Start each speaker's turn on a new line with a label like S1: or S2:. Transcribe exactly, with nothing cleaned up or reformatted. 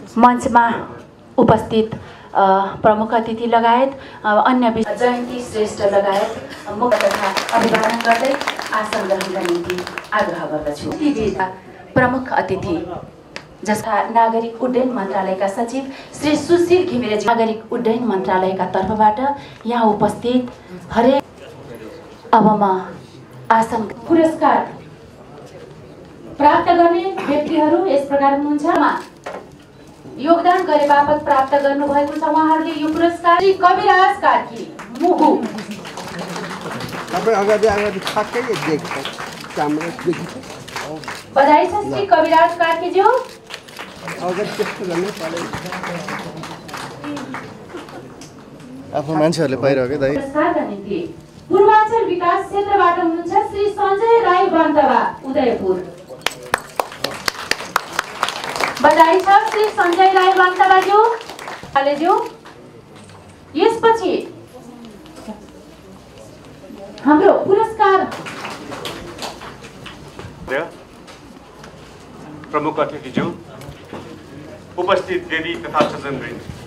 S1: मञ्चमा उपस्थित प्रमुख अतिथि लगायत अन्य जयन्ती श्रेष्ठ लगायत मुख्य तथा अभिवादन गर्दै आसन ग्रहणका निम्ति आग्रह गर्दछु। प्रमुख अतिथि जस्ता नागरिक उड्डयन मन्त्रालयका सचिव श्री सुशील घिमिरेजी, नागरिक उड्डयन मन्त्रालयका तर्फबाट यहाँ उपस्थित हरेक अब म आसन पुरस्कार प्राप्त गर्ने व्यक्तिहरू यस प्रकार हुनुहुन्छ। योगदान गरे बापत प्राप्त गर्नुभएको छ उहाँहरूले यो पुरस्कार श्री कविराज कार्की मुहु। बधाई छ श्री कविराज कार्कीज्यू।
S2: आफ्नो मान्छेहरूले पाइरह्यो के दाइ।
S1: पुरस्कारका निम्ति पूर्वाञ्चल विकास क्षेत्रबाट हुनुहुन्छ श्री सञ्जय राई बान्तवा उदयपुर। बधाई छ श्री सञ्जय राई बान्तवाज्यू ज्यू। यसपछि हाम्रो पुरस्कार
S3: प्रमुख अतिथिज्यू, उपस्थित देवी तथा सज्जनवृन्द,